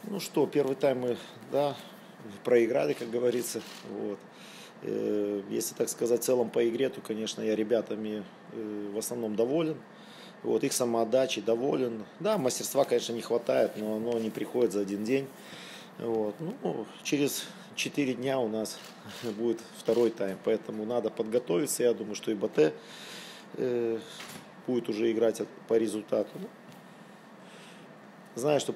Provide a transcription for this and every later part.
Ну что, первый тайм мы, да, проиграли, как говорится. Вот. Если так сказать, в целом по игре, то, конечно, я ребятами в основном доволен. Вот, их самоотдачей доволен. Да, мастерства, конечно, не хватает, но оно не приходит за один день. Вот. Ну, через 4 дня у нас будет второй тайм, поэтому надо подготовиться. Я думаю, что и БТ будет уже играть по результату. Знаю, что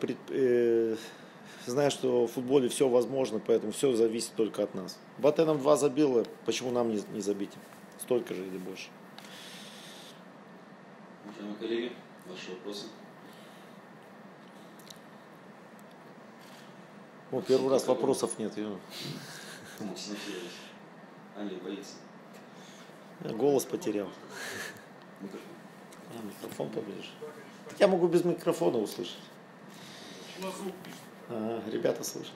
в футболе все возможно, поэтому все зависит только от нас. БТ нам 2 забило, почему нам не забить? Столько же или больше. Уважаемые коллеги, ваши вопросы? Ну, первый раз вопросов нет. Али боится. Голос потерял. Микрофон поближе. Я могу без микрофона услышать. Ребята слышат.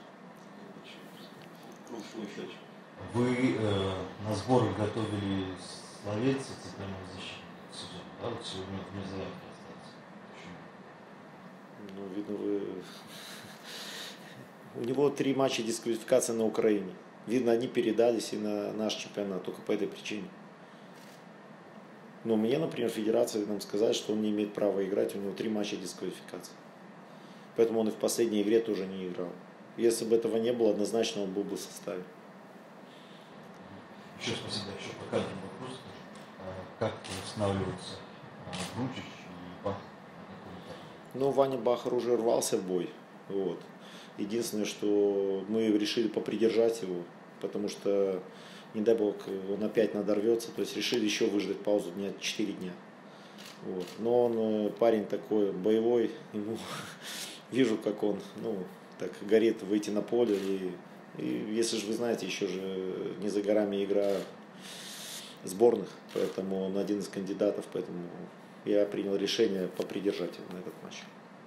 Вы на сборы готовили словельца центрального защитника, да? Вот сегодня вне заявки остался. Почему? Ну, видно, у него 3 матча дисквалификации на Украине. Видно, они передались и на наш чемпионат, только по этой причине. Но мне, например, федерация нам сказала, что он не имеет права играть, у него 3 матча дисквалификации. Поэтому он и в последней игре тоже не играл. Если бы этого не было, однозначно он был бы в составе. Еще спасибо, еще по каждому вопросу. Как восстанавливаются Бручич и Бахар? Ну, Ваня Бахар уже рвался в бой. Вот. Единственное, что мы решили попридержать его, потому что, не дай бог, он опять надорвется. То есть решили еще выждать паузу 4 дня. Вот. Но он парень такой боевой, ему вижу, как он так горит выйти на поле. И если же вы знаете, еще же не за горами игра сборных, поэтому он один из кандидатов, поэтому я принял решение попридержать его на этот матч.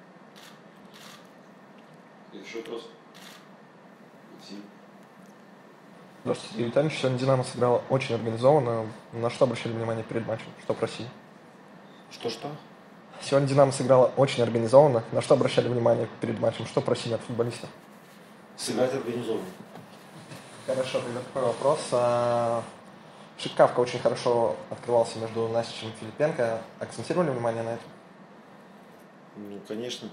Еще вопрос? Максим? Здравствуйте, Юрий Витальевич. Сегодня «Динамо» сыграла очень организованно. На что обращали внимание перед матчем? Что просили? Что? Сегодня «Динамо» сыграла очень организованно. На что обращали внимание перед матчем? Что просили от футболистов? Сыграть организованно. Хорошо, тогда такой вопрос. Шикавка очень хорошо открывался между Насичем и Филипенко. Акцентировали внимание на этом? Ну, конечно.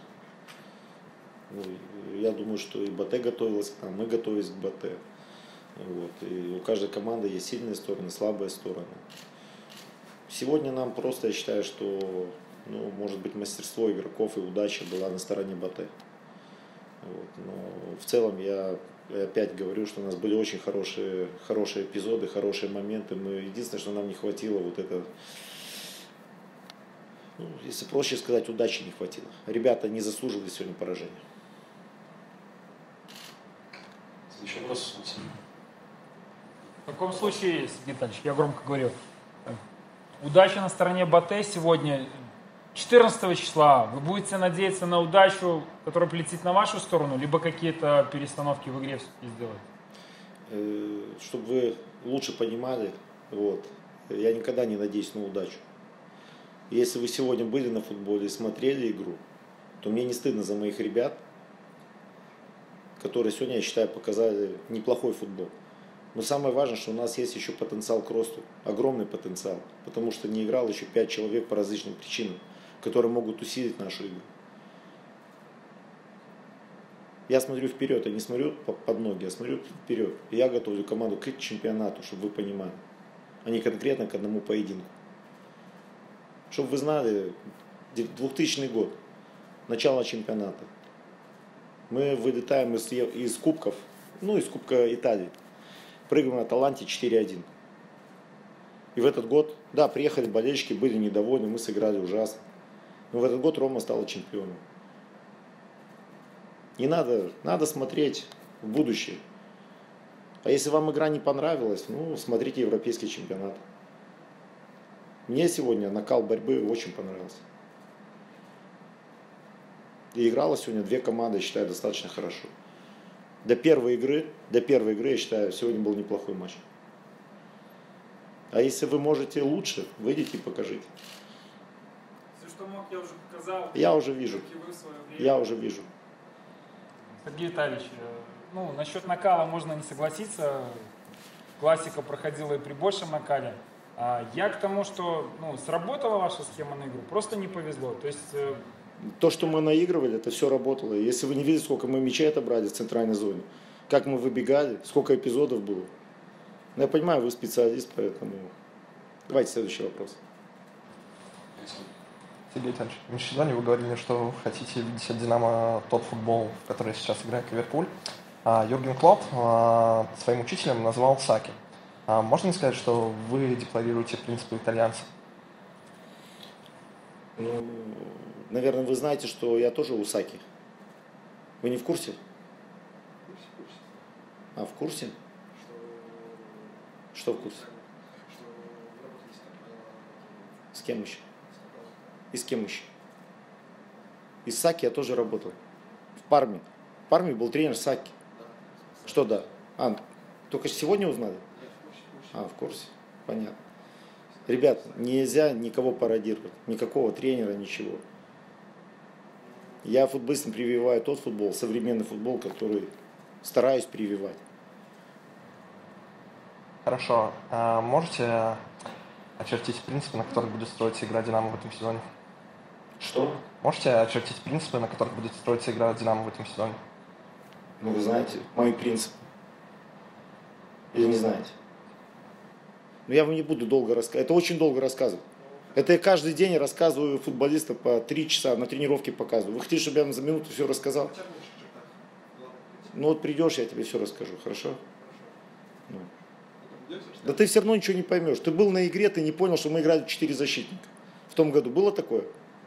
Я думаю, что и БТ готовилась к нам, мы готовились к БТ. Вот. И у каждой команды есть сильные стороны, слабые стороны. Сегодня нам просто, я считаю, что может быть, мастерство игроков и удача была на стороне БТ. Вот. Но в целом я опять говорю, что у нас были очень хорошие эпизоды, хорошие моменты. Единственное, что нам не хватило, если проще сказать, удачи не хватило. Ребята не заслуживали сегодня поражения. Еще вопрос? В таком случае, Сергей Витальевич, я громко говорю, удача на стороне БТ сегодня, 14 числа. Вы будете надеяться на удачу, которая полетит на вашу сторону, либо какие-то перестановки в игре все-таки сделать? Чтобы вы лучше понимали, я никогда не надеюсь на удачу. Если вы сегодня были на футболе и смотрели игру, то мне не стыдно за моих ребят, которые сегодня, я считаю, показали неплохой футбол. Но самое важное, что у нас есть еще потенциал к росту, огромный потенциал, потому что не играл еще 5 человек по различным причинам, которые могут усилить нашу игру. Я смотрю вперед, я не смотрю под ноги, я смотрю вперед. И я готовлю команду к чемпионату, чтобы вы понимали, а не конкретно к одному поединку. Чтобы вы знали, 2000 год, начало чемпионата. Мы вылетаем из кубков, из Кубка Италии. Прыгаем на Аталанте 4-1. И в этот год, да, приехали болельщики, были недовольны, мы сыграли ужасно. Но в этот год Рома стала чемпионом. Не надо смотреть в будущее. А если вам игра не понравилась, смотрите европейский чемпионат. Мне сегодня накал борьбы очень понравился. И играла сегодня 2 команды, я считаю, достаточно хорошо. До первой игры, я считаю, сегодня был неплохой матч. А если вы можете лучше, выйдите и покажите. Все, что мог, я уже показал. Я уже вижу. Я уже вижу. Сергей Витальевич, ну, насчет накала можно не согласиться. Классика проходила и при большем накале. А я к тому, что ну, сработала ваша схема на игру, просто не повезло. То есть... То, что мы наигрывали, это все работало. Если вы не видите, сколько мы мячей отобрали в центральной зоне, как мы выбегали, сколько эпизодов было. Но я понимаю, вы специалист, поэтому... Давайте следующий вопрос. Сергей Витальевич, в межсезонье вы говорили, что вы хотите видеть от «Динамо» тот футбол, в который сейчас играет Ливерпуль. Юрген Клопп своим учителем назвал Саки. Можно ли сказать, что вы декларируете принципы итальянца? Ну, наверное, вы знаете, что я тоже у Саки. Вы не в курсе? А, в курсе? Что в курсе? С кем еще? И с кем еще? И с Саки я тоже работал. В Парме. В Парме был тренер Саки. Что да? А, только сегодня узнали? А, в курсе. Понятно. Ребят, нельзя никого пародировать. Никакого тренера, ничего. Я футболистам прививаю тот футбол, современный футбол, который стараюсь прививать. Хорошо. Можете очертить принципы, на которых будет строиться игра «Динамо» в этом сезоне? Что? Можете очертить принципы, на которых будет строиться игра «Динамо» в этом сезоне? Ну, вы знаете, мои принципы. Или не знаете? Но я вам не буду долго рассказывать. Это очень долго рассказывать. Это я каждый день рассказываю футболистам по 3 часа, на тренировке показываю. Вы хотите, чтобы я вам за минуту все рассказал? Ну вот придешь, я тебе все расскажу, хорошо? Ну. Да ты все равно ничего не поймешь. Ты был на игре, ты не понял, что мы играли 4 защитника. В том году было такое?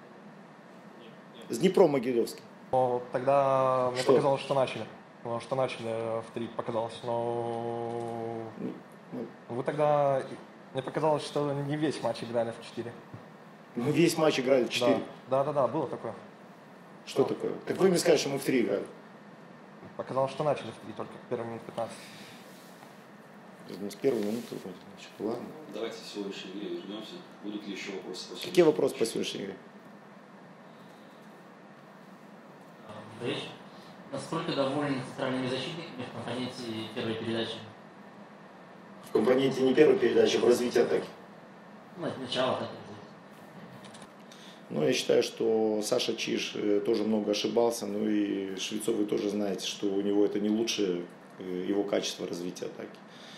С Днепром Могилевским. Но тогда мне Что? показалось, что начали. Что начали в 3 показалось. Но вы тогда... Мне показалось, что не весь матч играли в 4. Мы весь матч играли в 4. Да, было такое. Что такое? Так вы мне скажете, что мы в 3 играли. Показалось, что начали в 3, только первые минут 15. Ну, с первой минуты вроде. Значит, ладно. Давайте к сегодняшней игре вернемся. Будут ли еще вопросы по Какие вопросы по сегодняшней игре? Насколько доволен центральными защитниками в компоненте первой передачи? В компоненте не первой передачи, в развитии атаки. Ну, от начала так. Ну, я считаю, что Саша Чиж тоже много ошибался. Ну и Швецов, вы тоже знаете, что у него это не лучшее его качество развития атаки.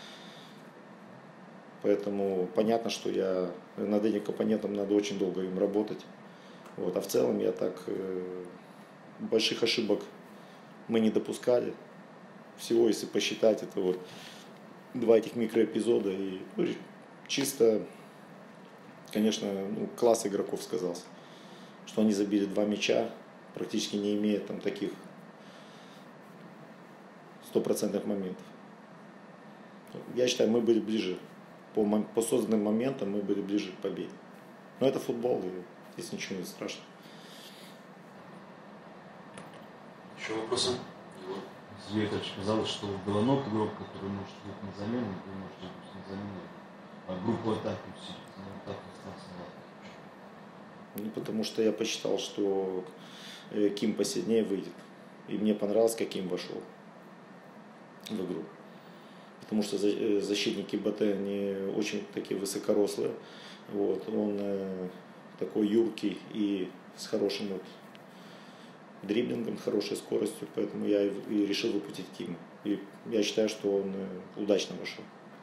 Поэтому понятно, что я над этим компонентом надо очень долго им работать. Вот. А в целом я так больших ошибок мы не допускали. Всего, если посчитать, это вот 2 этих микроэпизода. И ну, чисто, конечно, класс игроков сказался. Что они забили 2 мяча, практически не имея там таких 100% моментов. Я считаю, мы были ближе. По созданным моментам мы были ближе к победе. Но это футбол, и здесь ничего не страшно. Еще вопросы? Сергей Витальевич, казалось, что Белоног игрок, который может выйти на замену, вы можете выйти на замену, а группу атаки усилить, но так остался на лавке. Ну, потому что я посчитал, что Ким посильнее выйдет. И мне понравилось, как Ким вошел в игру. Потому что защитники БТ, они очень такие высокорослые. Вот. Он такой юркий и с хорошим вот дриблингом, хорошей скоростью. Поэтому я и решил выпустить Кима. И я считаю, что он удачно вошел.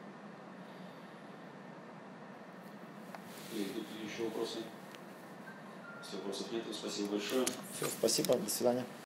И тут еще вопросы? Если вопросов нет, то спасибо большое. Все, спасибо, до свидания.